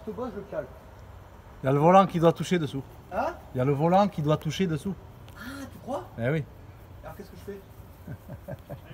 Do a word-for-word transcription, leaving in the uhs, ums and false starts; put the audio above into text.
te bosse, je cale. Il y a le volant qui doit toucher dessous. Hein? Il y a le volant qui doit toucher dessous. Ah, tu crois? Eh oui. Alors qu'est-ce que je fais?